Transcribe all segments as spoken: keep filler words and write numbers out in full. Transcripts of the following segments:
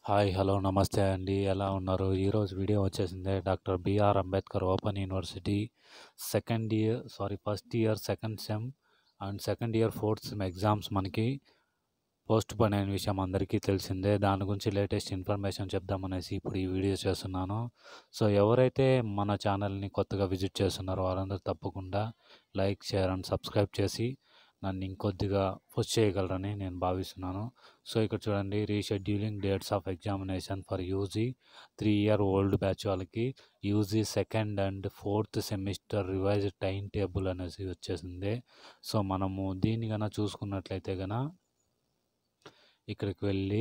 Hi hello నమస్తే అండి. ఎలా ఉన్నారు? ఈరోజు వీడియో వచ్చేసింది doctor B R Ambedkar open university second year sorry first year second sem and second year fourth sem exams మనకి పోస్ట్ పోన్ అయిన విషయం అందరికీ తెలిసిందే. దాని గురించి లేటెస్ట్ ఇన్ఫర్మేషన్ చెప్దామనేసి ఇప్పుడు ఈ వీడియో చేస్తున్నాను. సో ఎవరైతే మన ఛానల్ని కొత్తగా విజిట్ చేస్తున్నారో వారందరూ తప్పకుండా లైక్ షేర్ అండ్ సబ్స్క్రైబ్ చేసి నన్ను ఇంకొద్దిగా పుష్ చేయగలరని నేను భావిస్తున్నాను. సో ఇక్కడ చూడండి, rescheduling dates of examination for UG three year old batch వాళ్ళకి UG second and fourth semester revised time table అనేసి వచ్చేసింది. సో మనము దీన్ని కన్నా చూసుకున్నట్లయితే కన్నా ఇక్కడికి వెళ్ళి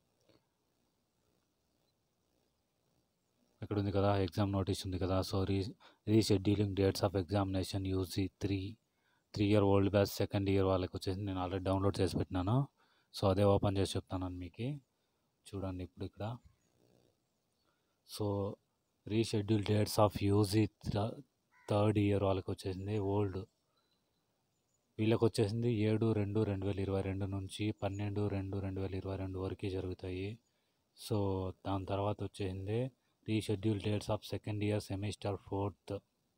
ఇక్కడ ఉంది కదా, ఎగ్జామ్ నోటీస్ ఉంది కదా. So re rescheduling dates of examination UG three three year old batch second year వాళ్ళకి వచ్చేసి నేను ఆల్రెడీ డౌన్లోడ్ చేసి పెట్టినాను. సో అదే ఓపెన్ చేసి చెప్తాను మీకు. చూడండి ఇప్పుడు ఇక్కడ. So reschedule dates of UG third year వాళ్ళకి వచ్చేసింది ఓల్డ్, వీళ్ళకి వచ్చేసింది ఏడు రెండు రెండు వేల ఇరవై రెండు నుంచి పన్నెండు రెండు రెండు వేల ఇరవై రెండు వరకు జరుగుతాయి. సో దాని తర్వాత వచ్చేసింది reschedule dates of second year semester fourth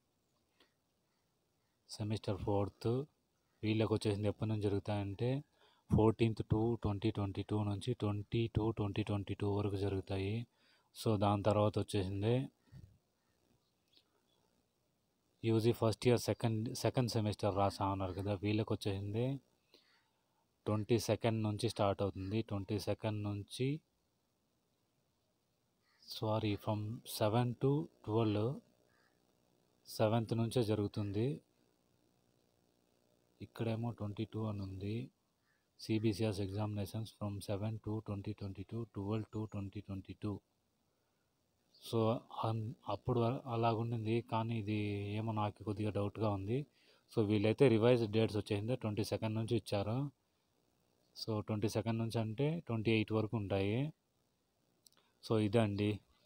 semester fourth వీళ్ళకి వచ్చేసింది ఎప్పటి నుంచి జరుగుతాయంటే fourteenth two twenty twenty two నుంచి twenty two twenty twenty two వరకు జరుగుతాయి. సో దాని తర్వాత వచ్చేసింది UG first year second second semester రాసా ఉన్నారు కదా, వీళ్ళకి వచ్చేసింది ట్వంటీ సెకండ్ నుంచి స్టార్ట్ అవుతుంది. ట్వంటీ సెకండ్ నుంచి sorry from seven to twelve seventh నుంచే జరుగుతుంది. ఇక్కడేమో ట్వంటీ టూ అని ఉంది. CBCS examinations from seven to twenty twenty two twelve to twenty twenty two so అప్పుడు అలాగుండింది, కానీ ఇది ఏమో నాకు కొద్దిగా డౌట్గా ఉంది. సో వీళ్ళైతే రివైజ్ డేట్స్ వచ్చేసింది ట్వంటీ సెకండ్ నుంచి ఇచ్చారు. సో ట్వంటీ సెకండ్ నుంచి అంటే ట్వంటీ ఎయిట్ వరకు ఉంటాయి. సో ఇదే అండి,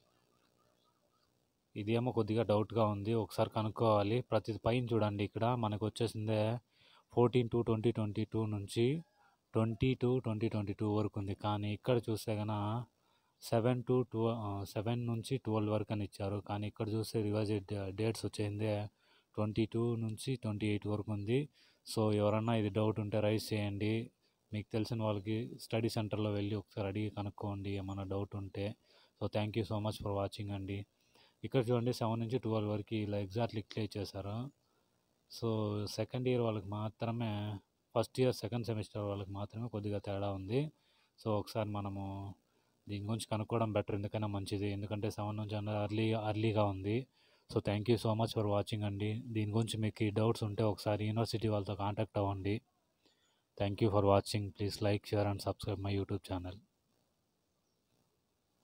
ఇదేమో కొద్దిగా డౌట్గా ఉంది, ఒకసారి కనుక్కోవాలి. ప్రతి పైన చూడండి, ఇక్కడ మనకు వచ్చేసిందే fourteen to twenty twenty two నుంచి twenty to twenty twenty two వరకు ఉంది. కానీ ఇక్కడ చూస్తే కన్నా సెవెన్ టు ట్వ సెవెన్ నుంచి ట్వెల్వ్ వరకు అని ఇచ్చారు. కానీ ఇక్కడ చూస్తే రివైజ్ డేట్స్ వచ్చేసింది ట్వంటీ టూ నుంచి ట్వంటీ ఎయిట్ వరకు ఉంది. సో ఎవరన్నా ఇది డౌట్ ఉంటే రైజ్ చేయండి. మీకు తెలిసిన వాళ్ళకి స్టడీ సెంటర్లో వెళ్ళి ఒకసారి అడిగి కనుక్కోండి ఏమైనా డౌట్ ఉంటే. So thank you so much for watching అండి. ఇక్కడ చూడండి, సెవెన్ నుంచి ట్వెల్వ్ వరకు ఇలా ఎగ్జాక్ట్లీ క్లియర్ చేశారు. సో సెకండ్ ఇయర్ వాళ్ళకి మాత్రమే, ఫస్ట్ ఇయర్ సెకండ్ సెమిస్టర్ వాళ్ళకి మాత్రమే కొద్దిగా తేడా ఉంది. సో ఒకసారి మనము దీని గురించి కనుక్కోవడం బెటర్, ఎందుకైనా మంచిది. ఎందుకంటే సెవెన్ నుంచి అన్న అర్లీ అర్లీగా ఉంది. So thank you so much for watching అండి. దీని గురించి మీకు డౌట్స్ ఉంటే ఒకసారి యూనివర్సిటీ వాళ్ళతో కాంటాక్ట్ అవ్వండి. Thank you for watching. Please like share and subscribe my YouTube channel.